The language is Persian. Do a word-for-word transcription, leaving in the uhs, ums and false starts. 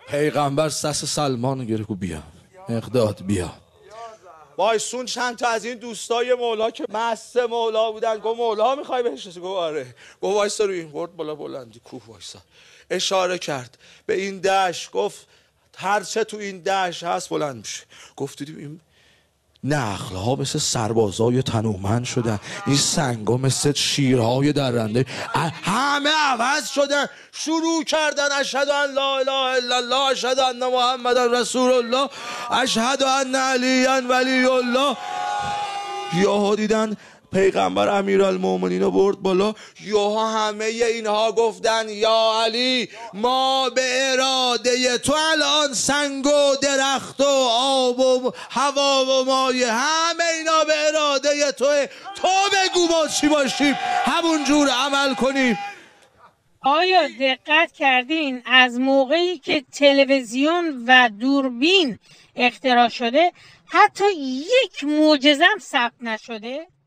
پیغمبر سس سلمان گره کو بیا مقداد بیا وایسون چند تا از این دوستای مولا که مست مولا بودن گفت مولا میخوای بهش رسی؟ گفت آره. گفت وایسا روی این برد بالا بلندی کوه وایسا. اشاره کرد به این دشت، گفت هر چه تو این دشت هست بلند میشه. گفت دیدیم این نخل‌ها مثل سربازای تنومند شدن، این سنگ‌ها مثل شیرهای درنده، همه عوض شدن. شروع کردن اشهد ان لا اله الا الله، اشهد ان محمد رسول الله، اشهد ان علی ولی الله. یاها دیدن پیغمبر امیرالمومنین رو برد بالا، یاها همه اینها گفتن یا علی ما به اراده تو الان سنگ و درخت و آب و هوا و مایه همه اینا به اراده توه، تو بگو ما چی باشیم همون جور عمل کنیم. آیا دقت کردین از موقعی که تلویزیون و دوربین اختراع شده حتی یک معجزه هم ثبت نشده؟